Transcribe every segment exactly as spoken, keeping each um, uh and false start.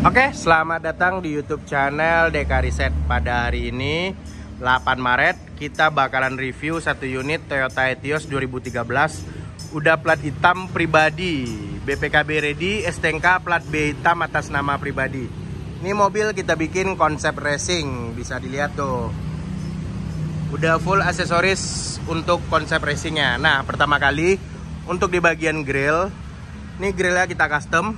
Oke, selamat datang di YouTube channel Dekariset. Pada hari ini delapan Maret kita bakalan review satu unit Toyota Etios dua ribu tiga belas. Udah plat hitam pribadi, B P K B ready, S T N K plat B hitam atas nama pribadi. Ini mobil kita bikin konsep racing, bisa dilihat tuh. Udah full aksesoris untuk konsep racingnya. Nah, pertama kali untuk di bagian grill, ini grillnya kita custom.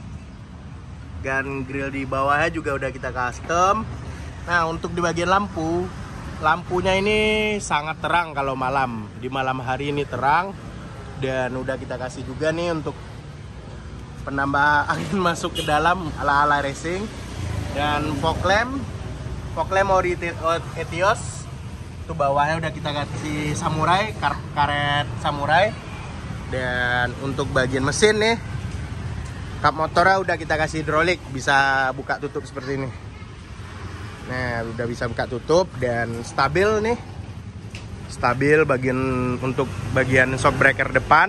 Dan grill di bawahnya juga udah kita custom. Nah, untuk di bagian lampu, lampunya ini sangat terang kalau malam. Di malam hari ini terang. Dan udah kita kasih juga nih untuk penambah angin masuk ke dalam ala-ala racing. Dan fog lamp, fog lamp ori Etios. Itu bawahnya udah kita kasih samurai, kar karet samurai. Dan untuk bagian mesin nih, kap motornya udah kita kasih hidrolik, bisa buka tutup seperti ini. Nah, udah bisa buka tutup dan stabil nih. Stabil bagian untuk bagian shock breaker depan.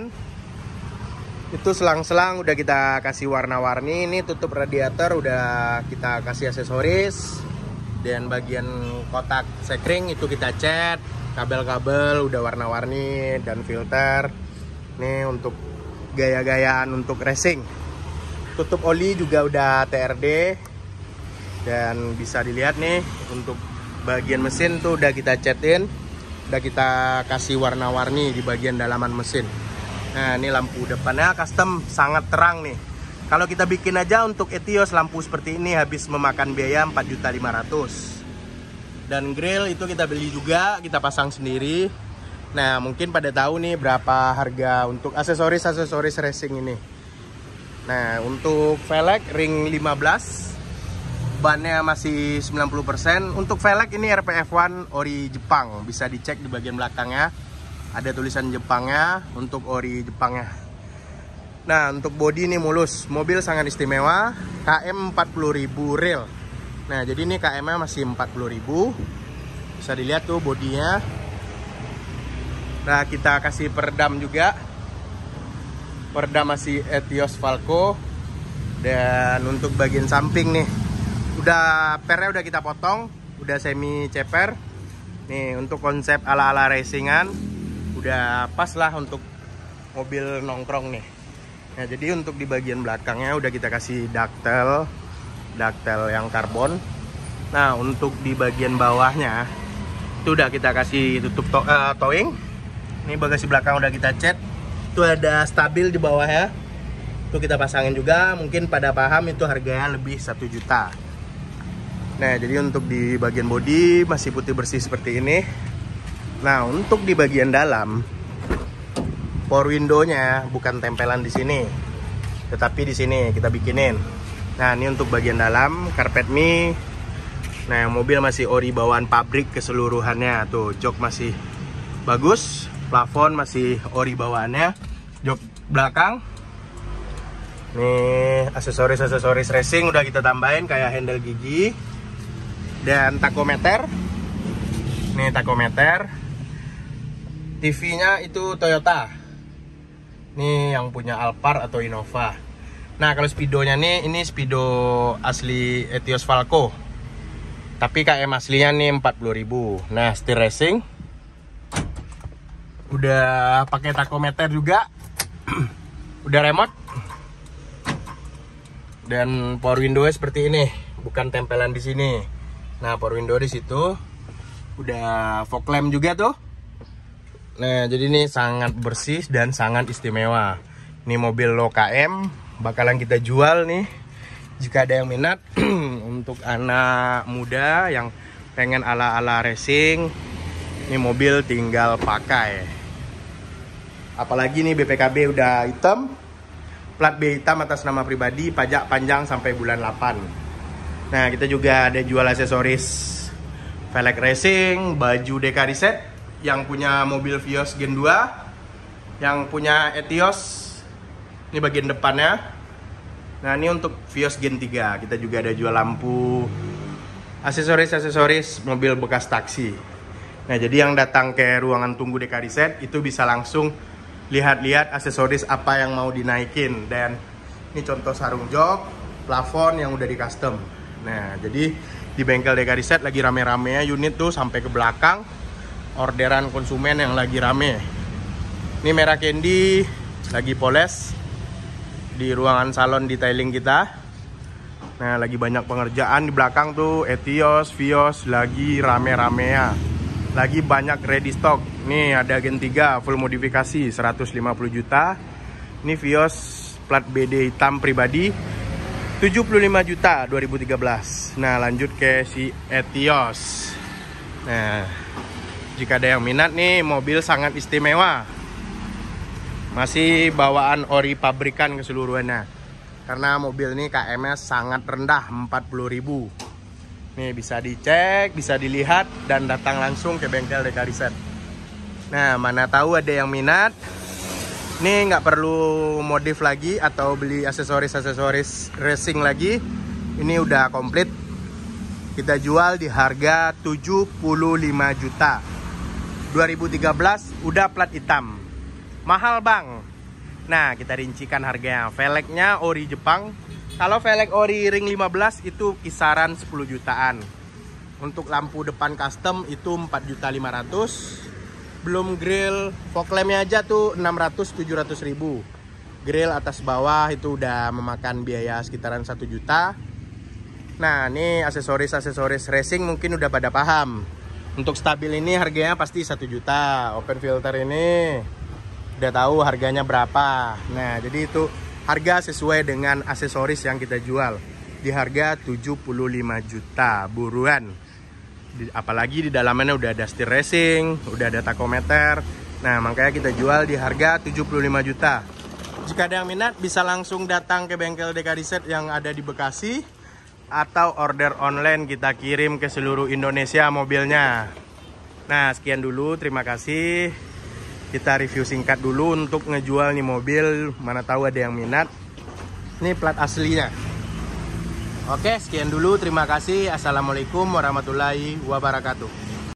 Itu selang-selang udah kita kasih warna-warni. Ini tutup radiator udah kita kasih aksesoris. Dan bagian kotak sekring itu kita cat. Kabel-kabel udah warna-warni dan filter. Nih untuk gaya-gayaan untuk racing. Tutup oli juga udah T R D. Dan bisa dilihat nih, untuk bagian mesin tuh udah kita catin, udah kita kasih warna-warni di bagian dalaman mesin. Nah, ini lampu depannya custom, sangat terang nih. Kalau kita bikin aja untuk Etios lampu seperti ini habis memakan biaya empat juta lima ratus ribu. Dan grill itu kita beli juga, kita pasang sendiri. Nah, mungkin pada tahu nih berapa harga untuk aksesoris-aksesoris racing ini. Nah, untuk velg ring lima belas, bannya masih sembilan puluh persen. Untuk velg ini R P F satu ori Jepang, bisa dicek di bagian belakangnya. Ada tulisan Jepangnya untuk ori Jepangnya. Nah, untuk bodi ini mulus, mobil sangat istimewa, K M empat puluh ribu real. Nah, jadi ini K M-nya masih empat puluh ribu. Bisa dilihat tuh bodinya. Nah, kita kasih peredam juga. Peredam masih Etios Falco. Dan untuk bagian samping nih, udah pernya udah kita potong, udah semi ceper. Nih untuk konsep ala-ala racingan udah pas lah untuk mobil nongkrong nih. Nah, jadi untuk di bagian belakangnya udah kita kasih ductile, ductile yang karbon. Nah, untuk di bagian bawahnya itu udah kita kasih tutup to uh, towing. Ini bagasi belakang udah kita cat. Itu ada stabil di bawahnya. Itu kita pasangin juga, mungkin pada paham itu harganya lebih satu juta. Nah, jadi untuk di bagian bodi masih putih bersih seperti ini. Nah, untuk di bagian dalam, power window-nya bukan tempelan di sini, tetapi di sini kita bikinin. Nah, ini untuk bagian dalam, carpet me. Nah, mobil masih ori bawaan pabrik keseluruhannya. Tuh, jok masih bagus, plafon masih ori bawaannya. Jok belakang. Nih, aksesoris-aksesoris racing udah kita tambahin kayak handle gigi. Dan takometer. Nih takometer. T V-nya itu Toyota. Nih yang punya Alphard atau Innova. Nah, kalau speedonya nih, ini speedo asli Etios Falco. Tapi K M aslinya nih empat puluh ribu. Nah, setir racing. Udah pakai takometer juga. Udah remote. Dan power window-nya seperti ini, bukan tempelan di sini. Nah, power window di situ. Udah fog lamp juga tuh. Nah, jadi ini sangat bersih dan sangat istimewa. Ini mobil low K M, bakalan kita jual nih. Jika ada yang minat untuk anak muda yang pengen ala-ala racing, ini mobil tinggal pakai. Apalagi nih B P K B udah hitam, plat B hitam atas nama pribadi, pajak panjang sampai bulan delapan. Nah, kita juga ada jual aksesoris velg racing, baju Dekariset, yang punya mobil Vios Gen dua, yang punya Etios, ini bagian depannya. Nah, ini untuk Vios Gen tiga, kita juga ada jual lampu, aksesoris-aksesoris mobil bekas taksi. Nah, jadi yang datang ke ruangan tunggu Dekariset itu bisa langsung lihat-lihat aksesoris apa yang mau dinaikin. Dan ini contoh sarung jok, plafon yang udah di custom. Nah, jadi di bengkel Dekariset lagi rame-ramenya unit tuh sampai ke belakang. Orderan konsumen yang lagi rame. Ini merah candy lagi poles di ruangan salon detailing kita. Nah, lagi banyak pengerjaan di belakang tuh. Etios, Vios lagi rame-rame ya. Lagi banyak ready stock. Nih ada Gen tiga full modifikasi seratus lima puluh juta. Ini Vios plat B D hitam pribadi tujuh puluh lima juta dua ribu tiga belas. Nah, lanjut ke si Etios. Nah, jika ada yang minat nih, mobil sangat istimewa. Masih bawaan ori pabrikan keseluruhannya. Karena mobil ini K M S sangat rendah, empat puluh ribu. Nih bisa dicek, bisa dilihat, dan datang langsung ke bengkel Dekariset. Nah, mana tahu ada yang minat. Nih nggak perlu modif lagi atau beli aksesoris-aksesoris racing lagi. Ini udah komplit. Kita jual di harga tujuh puluh lima juta. dua ribu tiga belas udah plat hitam. Mahal bang. Nah, kita rincikan harganya. Velgnya ori Jepang. Kalau velg ori ring lima belas itu kisaran sepuluh jutaan. Untuk lampu depan custom itu empat juta lima ratus. Belum grill fog lampnya aja tuh enam ratus tujuh ratus ribu. Grill atas bawah itu udah memakan biaya sekitaran satu juta. Nah, ini aksesoris-aksesoris racing mungkin udah pada paham. Untuk stabil ini harganya pasti satu juta. Open filter ini udah tahu harganya berapa. Nah, jadi itu harga sesuai dengan aksesoris yang kita jual di harga tujuh puluh lima juta. Buruan. Di, apalagi di dalamnya udah ada setir racing, udah ada tachometer. Nah, makanya kita jual di harga tujuh puluh lima juta. Jika ada yang minat bisa langsung datang ke bengkel Dekariset yang ada di Bekasi, atau order online kita kirim ke seluruh Indonesia mobilnya. Nah, sekian dulu, terima kasih. Kita review singkat dulu untuk ngejual nih mobil. Mana tahu ada yang minat. Ini plat aslinya. Oke, sekian dulu, terima kasih. Assalamualaikum warahmatullahi wabarakatuh.